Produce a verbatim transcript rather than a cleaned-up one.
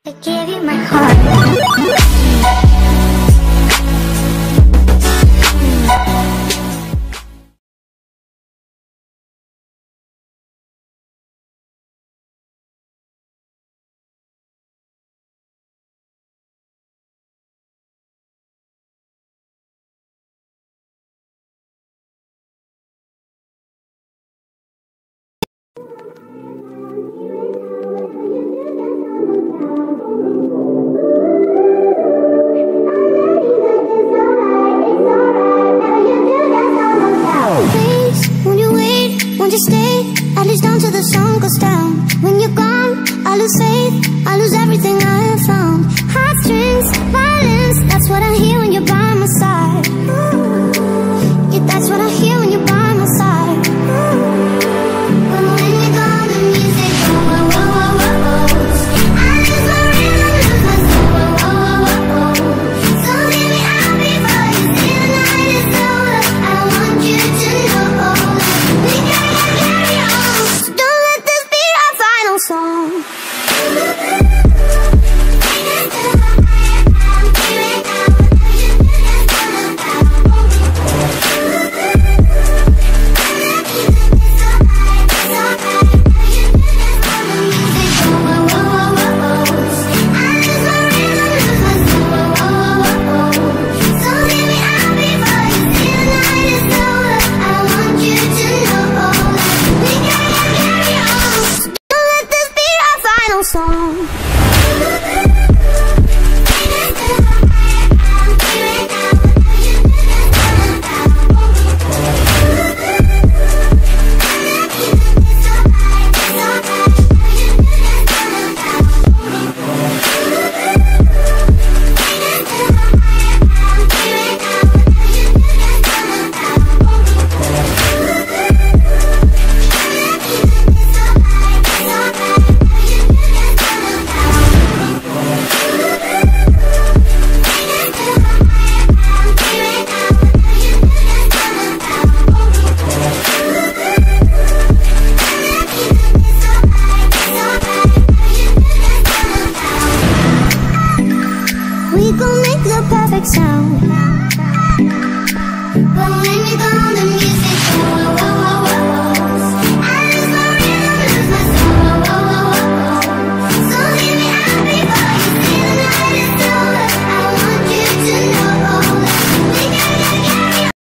I gave you my heart. Just stay, at least until the sun goes down. When you're gone, I lose faith, I lose everything I have found. Heartstrings, violence, that's what I hear when you're by my side. Yeah, that's what I hear when you're by my side. But when you're gone, the music goes, whoa, whoa, whoa, whoa, whoa. I lose my rhythm, lose my soul, whoa, whoa, whoa, whoa, whoa. So leave me out before you see the night is over. I want you to know we got song. Song.